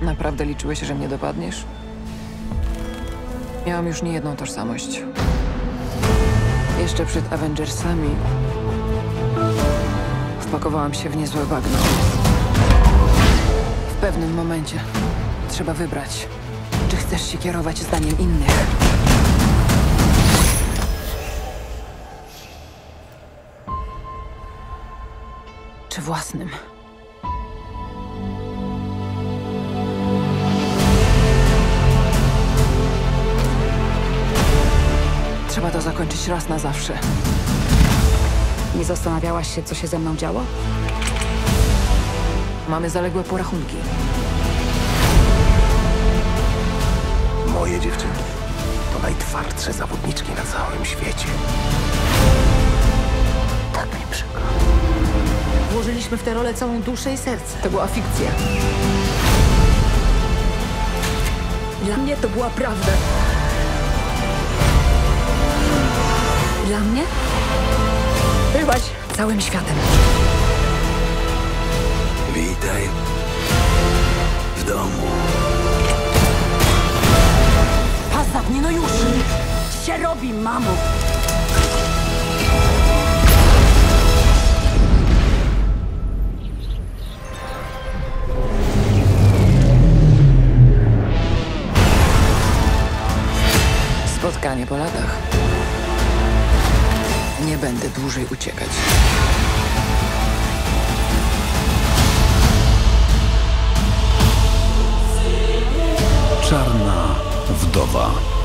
Naprawdę liczyłeś, że mnie dopadniesz? Miałam już niejedną tożsamość. Jeszcze przed Avengersami wpakowałam się w niezłe bagno. W pewnym momencie trzeba wybrać, czy chcesz się kierować zdaniem innych, czy własnym. Trzeba to zakończyć raz na zawsze. Nie zastanawiałaś się, co się ze mną działo? Mamy zaległe porachunki. Moje dziewczynki to najtwardsze zawodniczki na całym świecie. Tak mi przykro. Włożyliśmy w tę rolę całą duszę i serce. To była fikcja. Dla mnie to była prawda. Dla mnie byłaś całym światem. Witaj w domu. Zapnij, no już! Się robi, mamo! Spotkanie po latach. Nie będę dłużej uciekać. Czarna wdowa.